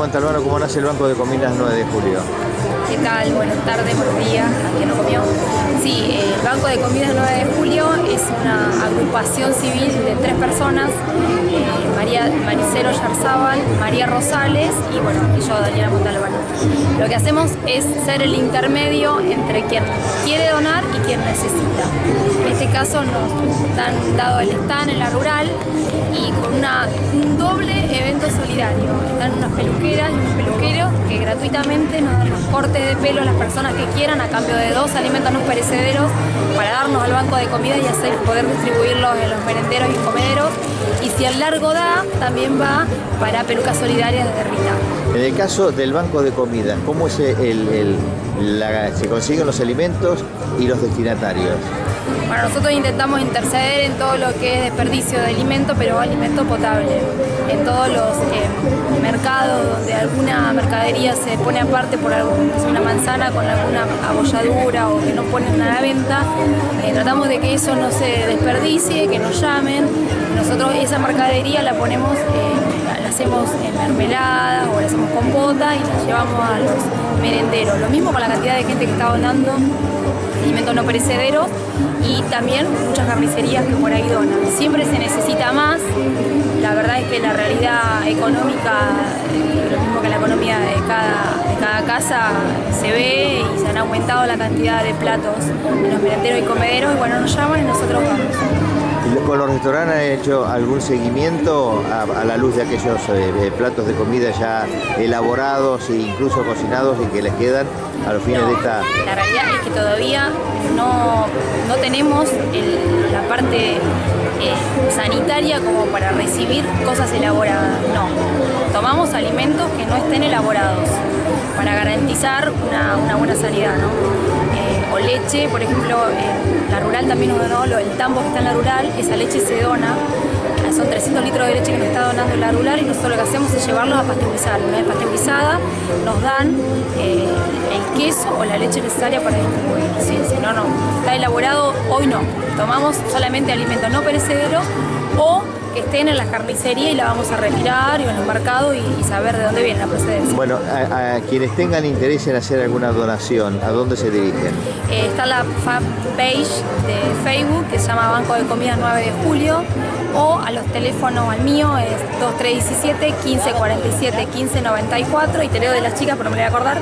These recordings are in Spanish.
Montalbano, ¿cómo nace el Banco de Comidas 9 de julio? ¿Qué tal? Buenas tardes, buenos días, a quien no comió. Sí, el Banco de Comidas 9 de julio es una agrupación civil de 3 personas, Maricelo Yarzábal, María Rosales y yo, Daniela Montalbano. Lo que hacemos es ser el intermedio entre quien quiere donar y quien necesita. En este caso nos han dado el stand en la rural y con un doble evento solidario. Están unas peluqueras y unos peluqueros que gratuitamente nos dan los cortes de pelo a las personas que quieran a cambio de 2 alimentos no perecederos para darnos al banco de comida y así poder distribuirlos en los merenderos y comederos. Y si el largo da, también va para pelucas solidarias de Rita. En el caso del banco de comida, ¿cómo es se consiguen los alimentos y los destinatarios? Bueno, nosotros intentamos interceder en todo lo que es desperdicio de alimento, pero alimento potable. En todos los mercados donde alguna mercadería se pone aparte por una manzana con alguna abolladura o que no ponen a la venta, tratamos de que eso no se desperdicie, que nos llamen. Nosotros esa mercadería la ponemos, la hacemos en mermelada o la hacemos compota y la llevamos a los merenderos. Lo mismo con la cantidad de gente que está donando alimentos no perecederos y también muchas carnicerías que por ahí donan. Siempre se necesita más. La verdad es que la realidad económica, lo mismo que la economía de cada casa, se ve y se han aumentado la cantidad de platos en los merenderos y comederos y bueno, nos llaman y nosotros vamos. ¿Con los restaurantes han hecho algún seguimiento a la luz de aquellos platos de comida ya elaborados e incluso cocinados y que les quedan a los fines de esta...? La realidad es que todavía no tenemos la parte sanitaria como para recibir cosas elaboradas. No, tomamos alimentos que no estén elaborados para garantizar una buena sanidad, ¿no? O leche, por ejemplo, la rural también nos donó el tambo que está en la rural, esa leche se dona, son 300 litros de leche que nos está donando la rural y nosotros lo que hacemos es llevarlos a pasteurizar. Una vez pasteurizada nos dan el queso o la leche necesaria para distribuir. Si no está elaborado, hoy no. Tomamos solamente alimentos no perecederos o que estén en la carnicería y la vamos a retirar y en los mercados y saber de dónde viene la procedencia. Bueno, a quienes tengan interés en hacer alguna donación, ¿a dónde se dirigen? Está la fanpage de Facebook que se llama Banco de Comidas 9 de julio o a los teléfonos, al mío es 2317 1547 1594 y te leo de las chicas, pero no me voy a acordar,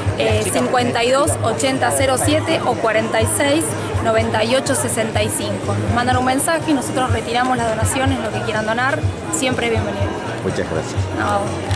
52 80 07 o 46 98 65. Nos mandan un mensaje y nosotros retiramos las donaciones, lo que quieran donar, siempre es bienvenido. Muchas gracias. No.